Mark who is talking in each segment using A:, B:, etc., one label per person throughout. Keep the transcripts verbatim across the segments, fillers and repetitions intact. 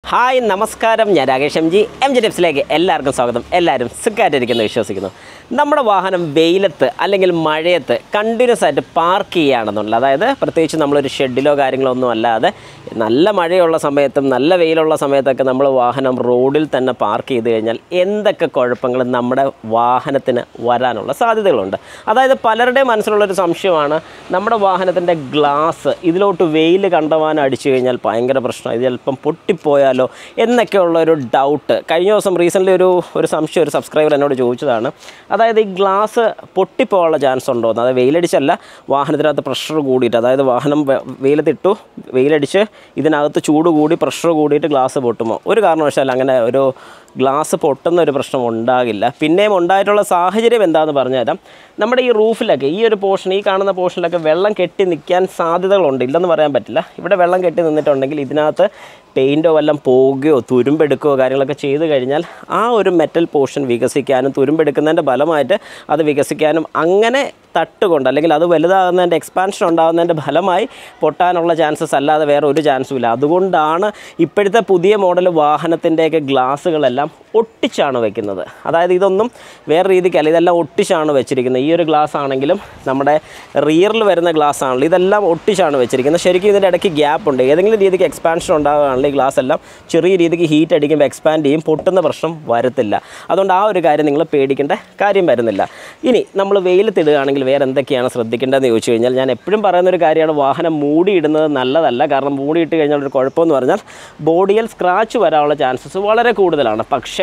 A: Hi നമസ്കാരം, ഞാൻ Rakesh M G M G ടിപ്സിലേക്ക് എല്ലാവർക്കും സ്വാഗതം. എല്ലാവരും സുഖമായിട്ടിരിക്കുന്നു വിശ്വസിക്കുന്നു. നമ്മുടെ വാഹനം വെയിലത്ത് അല്ലെങ്കിൽ മഴയത്ത് കണ്ടിന്യൂസ് ആയിട്ട് പാർക്ക് ചെയ്യുകയാണെന്നുള്ളത്, അതായത് പ്രത്യേകിച്ച് നമ്മളൊരു ഷെഡിലോ കാര്യങ്ങളോ ഒന്നും അല്ലാതെ നല്ല മഴയുള്ള സമയത്തും നല്ല വെയിലുള്ള സമയത്തൊക്കെ നമ്മൾ വാഹനം റോഡിൽ തന്നെ പാർക്ക് ചെയ്ത് കഴിഞ്ഞാൽ എന്തൊക്കെ കുഴപ്പങ്ങൾ നമ്മുടെ വാഹനത്തിന് വരാനുള്ള സാധ്യതകളുണ്ട്. അതായത് പലരുടെയും മനസ്സിലുള്ളൊരു സംശയമാണ്, നമ്മുടെ വാഹനത്തിൻ്റെ ഗ്ലാസ് ഇതിലോട്ട് വെയിൽ കണ്ടവാനം അടിച്ചു കഴിഞ്ഞാൽ ഭയങ്കര പ്രശ്നം, ഇത് ചിലപ്പം പൊട്ടിപ്പോയാലോ എന്നൊക്കെയുള്ള ഒരു ഡൗട്ട്. കഴിഞ്ഞ ദിവസം റീസെൻ്റ്ലി ഒരു ഒരു സംശയം ഒരു സബ്സ്ക്രൈബർ എന്നോട് ചോദിച്ചതാണ്. അതായത് ഈ ഗ്ലാസ് പൊട്ടിപ്പോകാനുള്ള ചാൻസ് ഉണ്ടോ എന്ന്. അതായത് വെയിലടിച്ചല്ല, വാഹനത്തിനകത്ത് പ്രഷർ കൂടിയിട്ട്, അതായത് വാഹനം വെയിലത്തിട്ടു, വെയിലടിച്ച് ഇതിനകത്ത് ചൂട് കൂടി പ്രഷർ കൂടിയിട്ട് ഗ്ലാസ് പൊട്ടുമോ? ഒരു കാരണവശാലും അങ്ങനെ ഒരു ഗ്ലാസ് പൊട്ടുന്ന ഒരു പ്രശ്നം ഉണ്ടാകില്ല. പിന്നെയും ഉണ്ടായിട്ടുള്ള സാഹചര്യം എന്താണെന്ന് പറഞ്ഞുതരാം. നമ്മുടെ ഈ റൂഫിലൊക്കെ ഈ ഒരു പോർഷൻ, ഈ കാണുന്ന പോർഷനിലൊക്കെ വെള്ളം കെട്ടി നിൽക്കാൻ സാധ്യതകളുണ്ട്, ഇല്ലെന്ന് പറയാൻ പറ്റില്ല. ഇവിടെ വെള്ളം കെട്ടി നിന്നിട്ടുണ്ടെങ്കിൽ ഇതിനകത്ത് പെയിൻറ്റോ വല്ലതും പോകുകയോ തുരുമ്പെടുക്കുകയോ കാര്യങ്ങളൊക്കെ ചെയ്ത് കഴിഞ്ഞാൽ ആ ഒരു മെറ്റൽ പോർഷൻ വികസിക്കാനും തുരുമ്പെടുക്കുന്നതിൻ്റെ ഫലമായിട്ട് അത് വികസിക്കാനും അങ്ങനെ തട്ടുകൊണ്ട് അല്ലെങ്കിൽ അത് വലുതാകുന്നതിൻ്റെ എക്സ്പാൻഷൻ ഉണ്ടാകുന്നതിൻ്റെ ഫലമായി പൊട്ടാനുള്ള ചാൻസസ് അല്ലാതെ വേറെ ഒരു ചാൻസും ഇല്ല. അതുകൊണ്ടാണ് ഇപ്പോഴത്തെ പുതിയ മോഡൽ വാഹനത്തിൻ്റെയൊക്കെ ഗ്ലാസ്സുകളെല്ലാം ഒട്ടിച്ചാണ് വെക്കുന്നത്. അതായത് ഇതൊന്നും വേറെ രീതിക്കല്ല, ഇതെല്ലാം ഒട്ടിച്ചാണ് വെച്ചിരിക്കുന്നത്. ഈ ഒരു ഗ്ലാസ് ആണെങ്കിലും നമ്മുടെ റിയറിൽ വരുന്ന ഗ്ലാസ് ആണെങ്കിലും ഇതെല്ലാം ഒട്ടിച്ചാണ് വെച്ചിരിക്കുന്നത്. ശരിക്കും ഇതിൻ്റെ ഇടയ്ക്ക് ഗ്യാപ്പ് ഉണ്ട്. ഏതെങ്കിലും രീതിക്ക് എക്സ്പാൻഷൻ ഉണ്ടാകുകയാണെങ്കിൽ ഈ ഗ്ലാസ് എല്ലാം ചെറിയ രീതിക്ക് ഹീറ്റ് അടിക്കുമ്പോൾ എക്സ്പാൻഡ് ചെയ്യും, പൊട്ടുന്ന പ്രശ്നം വരത്തില്ല. അതുകൊണ്ട് ആ ഒരു കാര്യം നിങ്ങൾ പേടിക്കേണ്ട കാര്യം വരുന്നില്ല. ഇനി നമ്മൾ വെയിലത്തിടുകയാണെങ്കിൽ വേറെ എന്തൊക്കെയാണ് ശ്രദ്ധിക്കേണ്ടതെന്ന് ചോദിച്ചു കഴിഞ്ഞാൽ, ഞാൻ എപ്പോഴും പറയുന്നൊരു കാര്യമാണ്, വാഹനം മൂടിയിടുന്നത് നല്ലതല്ല. കാരണം മൂടിയിട്ട് കഴിഞ്ഞാൽ ഒരു കുഴപ്പമെന്ന് പറഞ്ഞാൽ ബോഡിയിൽ സ്ക്രാച്ച് വരാനുള്ള ചാൻസസ് വളരെ കൂടുതലാണ്. പക്ഷേ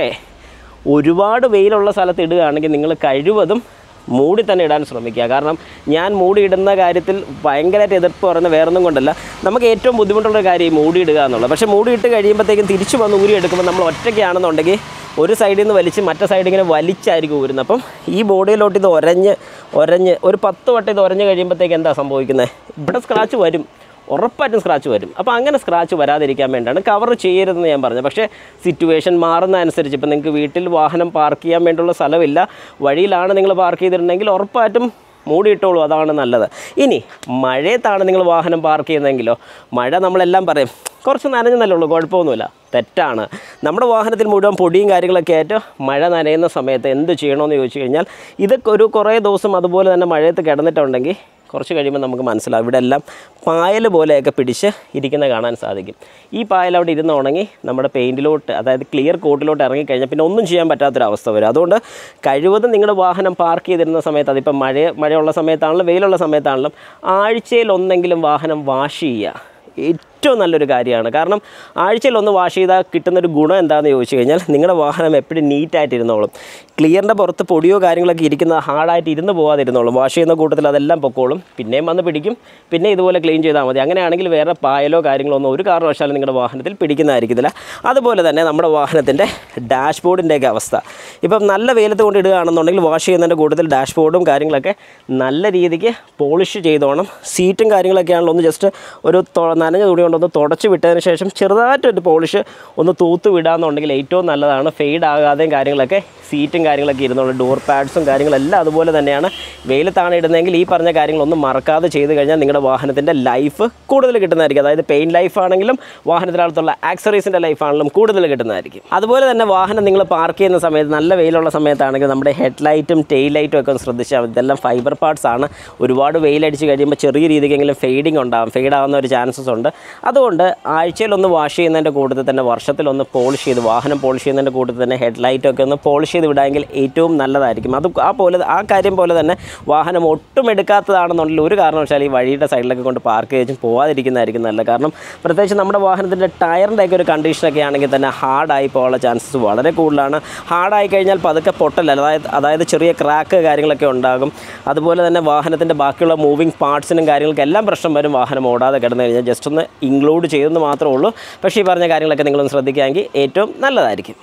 A: ഒരുപാട് വെയിലുള്ള സ്ഥലത്ത് ഇടുകയാണെങ്കിൽ നിങ്ങൾ കഴിവതും മൂടി തന്നെ ഇടാൻ ശ്രമിക്കുക. കാരണം ഞാൻ മൂടി ഇടുന്ന കാര്യത്തിൽ ഭയങ്കരമായിട്ട് എതിർപ്പ് പറയുന്നത് വേറൊന്നും കൊണ്ടല്ല, നമുക്ക് ഏറ്റവും ബുദ്ധിമുട്ടുള്ള കാര്യം ഈ മൂടി ഇടുക എന്നുള്ളത്. പക്ഷേ മൂടി ഇട്ട് കഴിയുമ്പോഴത്തേക്കും തിരിച്ചു വന്ന് ഊരി എടുക്കുമ്പോൾ നമ്മൾ ഒറ്റയ്ക്കാണെന്നുണ്ടെങ്കിൽ ഒരു സൈഡിൽ നിന്ന് വലിച്ച് മറ്റേ സൈഡിൽ ഇങ്ങനെ വലിച്ചായിരിക്കും ഊരുന്നത്. അപ്പം ഈ ബോഡിയിലോട്ട് ഇത് ഒരഞ്ഞ് ഒരഞ്ഞ് ഒരു പത്ത് വട്ടം ഇത് ഒരഞ്ഞ് കഴിയുമ്പോഴത്തേക്ക് എന്താ സംഭവിക്കുന്നത്? ഇവിടെ സ്ക്രാച്ച് വരും, ഉറപ്പായിട്ടും സ്ക്രാച്ച് വരും. അപ്പോൾ അങ്ങനെ സ്ക്രാച്ച് വരാതിരിക്കാൻ വേണ്ടിയാണ് കവർ ചെയ്യരുതെന്ന് ഞാൻ പറഞ്ഞത്. പക്ഷേ സിറ്റുവേഷൻ മാറുന്നതനുസരിച്ച് ഇപ്പം നിങ്ങൾക്ക് വീട്ടിൽ വാഹനം പാർക്ക് ചെയ്യാൻ വേണ്ടിയുള്ള സ്ഥലമില്ല, വഴിയിലാണ് നിങ്ങൾ പാർക്ക് ചെയ്തിട്ടുണ്ടെങ്കിൽ ഉറപ്പായിട്ടും മൂടിയിട്ടോളൂ, അതാണ് നല്ലത്. ഇനി മഴയത്താണ് നിങ്ങൾ വാഹനം പാർക്ക് ചെയ്യുന്നതെങ്കിലോ, മഴ നമ്മളെല്ലാം പറയും കുറച്ച് നനഞ്ഞെന്നല്ലേ ഉള്ളൂ, കുഴപ്പമൊന്നുമില്ല. തെറ്റാണ്. നമ്മുടെ വാഹനത്തിൽ മുഴുവൻ പൊടിയും കാര്യങ്ങളൊക്കെ ആയിട്ട് മഴ നനയുന്ന സമയത്ത് എന്ത് ചെയ്യണമെന്ന് ചോദിച്ചു കഴിഞ്ഞാൽ, ഇതൊക്കെ ഒരു കുറേ ദിവസം അതുപോലെ തന്നെ മഴയത്ത് കിടന്നിട്ടുണ്ടെങ്കിൽ കുറച്ച് കഴിയുമ്പോൾ നമുക്ക് മനസ്സിലാവും ഇവിടെ എല്ലാം പായൽ പോലെയൊക്കെ പിടിച്ച് ഇരിക്കുന്ന കാണാൻ സാധിക്കും. ഈ പായൽ അവിടെ ഇരുന്ന് ഉണങ്ങി നമ്മുടെ പെയിൻറ്റിലോട്ട്, അതായത് ക്ലിയർ കോട്ടിലോട്ട് ഇറങ്ങിക്കഴിഞ്ഞാൽ പിന്നെ ഒന്നും ചെയ്യാൻ പറ്റാത്തൊരവസ്ഥ വരും. അതുകൊണ്ട് കഴിവതും നിങ്ങളുടെ വാഹനം പാർക്ക് ചെയ്തിരുന്ന സമയത്ത്, അതിപ്പം മഴ മഴയുള്ള സമയത്താണെങ്കിലും വെയിലുള്ള സമയത്താണെങ്കിലും ആഴ്ചയിൽ ഒന്നെങ്കിലും വാഹനം വാഷ് ചെയ്യുക ഏറ്റവും നല്ലൊരു കാര്യമാണ്. കാരണം ആഴ്ചയിൽ ഒന്ന് വാഷ് ചെയ്താൽ കിട്ടുന്നൊരു ഗുണം എന്താണെന്ന് ചോദിച്ചു കഴിഞ്ഞാൽ, നിങ്ങളുടെ വാഹനം എപ്പോഴും നീറ്റായിട്ട് ഇരുന്നോളും. ക്ലിയറിൻ്റെ പുറത്ത് പൊടിയോ കാര്യങ്ങളൊക്കെ ഇരിക്കുന്നത് ഹാർഡായിട്ട് ഇരുന്ന് പോകാതിരുന്നോളും. വാഷ് ചെയ്യുന്ന കൂട്ടത്തിൽ അതെല്ലാം പൊക്കോളും, പിന്നെയും വന്ന് പിടിക്കും, പിന്നെ ഇതുപോലെ ക്ലീൻ ചെയ്താൽ മതി. അങ്ങനെയാണെങ്കിൽ വേറെ പായലോ കാര്യങ്ങളോ ഒന്നും ഒരു കാരണവശാലും നിങ്ങളുടെ വാഹനത്തിൽ പിടിക്കുന്നതായിരിക്കത്തില്ല. അതുപോലെ തന്നെ നമ്മുടെ വാഹനത്തിൻ്റെ ഡാഷ് ബോർഡിൻ്റെയൊക്കെ അവസ്ഥ, ഇപ്പം നല്ല വെയിലത്ത് കൊണ്ട് ഇടുകയാണെന്നുണ്ടെങ്കിൽ വാഷ് ചെയ്യുന്നതിൻ്റെ കൂട്ടത്തിൽ ഡാഷ് ബോർഡും കാര്യങ്ങളൊക്കെ നല്ല രീതിക്ക് പോളിഷ് ചെയ്തോണം. സീറ്റും കാര്യങ്ങളൊക്കെ ആണല്ലോ ഒന്ന് ജസ്റ്റ് ഒരു നനഞ്ഞ തുണി കൊണ്ടൊന്ന് തുടച്ച് വിട്ടതിന് ശേഷം ചെറുതായിട്ടൊരു പോളിഷ് ഒന്ന് തൂത്ത് വിടാമെന്നുണ്ടെങ്കിൽ ഏറ്റവും നല്ലതാണ്. ഫെയ്ഡ് ആകാതെയും കാര്യങ്ങളൊക്കെ സീറ്റും കാര്യങ്ങളൊക്കെ ഇരുന്നുള്ള ഡോർ പാഡ്സും കാര്യങ്ങളെല്ലാം അതുപോലെ തന്നെയാണ്. വെയിലത്താണ് ഇടുന്നതെങ്കിൽ ഈ പറഞ്ഞ കാര്യങ്ങളൊന്നും മറക്കാതെ ചെയ്ത് കഴിഞ്ഞാൽ നിങ്ങളുടെ വാഹനത്തിൻ്റെ ലൈഫ് കൂടുതൽ കിട്ടുന്നതായിരിക്കും. അതായത് പെയിൻ ലൈഫ് ആണെങ്കിലും വാഹനത്തിനകത്തുള്ള ആക്സറീസിൻ്റെ ലൈഫ് ആണെങ്കിലും കൂടുതൽ കിട്ടുന്നതായിരിക്കും. അതുപോലെ തന്നെ വാഹനം നിങ്ങൾ പാർക്ക് ചെയ്യുന്ന സമയത്ത് നല്ല വെയിലുള്ള സമയത്താണെങ്കിൽ നമ്മുടെ ഹെഡ് ലൈറ്റും ടെയിൽ ലൈറ്റും ഒക്കെ ഒന്ന് ശ്രദ്ധിച്ചാൽ മതി. ഇതെല്ലാം ഫൈബർ പാർട്സ് ആണ്. ഒരുപാട് വെയിലടിച്ച് കഴിയുമ്പോൾ ചെറിയ രീതിക്കെങ്കിലും ഫെയ്ഡിങ് ഉണ്ടാകും, ഫെയ്ഡ് ആവുന്ന ഒരു ചാൻസസ് ഉണ്ട്. അതുകൊണ്ട് ആഴ്ചയിലൊന്ന് വാഷ് ചെയ്യുന്നതിൻ്റെ കൂട്ടത്തിൽ തന്നെ വർഷത്തിലൊന്ന് പോളിഷ് ചെയ്ത്, വാഹനം പോളിഷ് ചെയ്യുന്നതിൻ്റെ കൂട്ടത്തിൽ തന്നെ ഹെഡ് ലൈറ്റൊക്കെ ഒന്ന് പോളിഷ് ചെയ്ത് വിടാമെങ്കിൽ ഏറ്റവും നല്ലതായിരിക്കും. അത് ആ പോലെ ആ കാര്യം പോലെ തന്നെ വാഹനം ഒട്ടും എടുക്കാത്തതാണെന്നുണ്ടെങ്കിൽ ഒരു കാരണവശാലും ഈ വഴിയുടെ സൈഡിലൊക്കെ കൊണ്ട് പാർക്ക് ചെയ്ത് പോകാതിരിക്കുന്നതായിരിക്കും നല്ലത്. കാരണം പ്രത്യേകിച്ച് നമ്മുടെ വാഹനത്തിൻ്റെ ടയറിൻ്റെയൊക്കെ ഒരു കണ്ടീഷനൊക്കെ ആണെങ്കിൽ തന്നെ ഹാർഡായി പോകാനുള്ള ചാൻസസ് വളരെ കൂടുതലാണ്. ഹാർഡായി കഴിഞ്ഞാൽ പതുക്കെ പൊട്ടല്ല, അതായത് അതായത് ചെറിയ ക്രാക്ക് കാര്യങ്ങളൊക്കെ ഉണ്ടാകും. അതുപോലെ തന്നെ വാഹനത്തിൻ്റെ ബാക്കിയുള്ള മൂവിങ് പാർട്സിനും കാര്യങ്ങൾക്കും എല്ലാം പ്രശ്നം വരും. വാഹനം ഓടാതെ കിടന്നു കഴിഞ്ഞാൽ ജസ്റ്റ് ഒന്ന് ഇൻക്ലൂഡ് ചെയ്തെന്ന് മാത്രമേ ഉള്ളൂ. പക്ഷേ ഈ പറഞ്ഞ കാര്യങ്ങളൊക്കെ നിങ്ങളൊന്ന് ശ്രദ്ധിക്കുകയാണെങ്കിൽ ഏറ്റവും നല്ലതായിരിക്കും.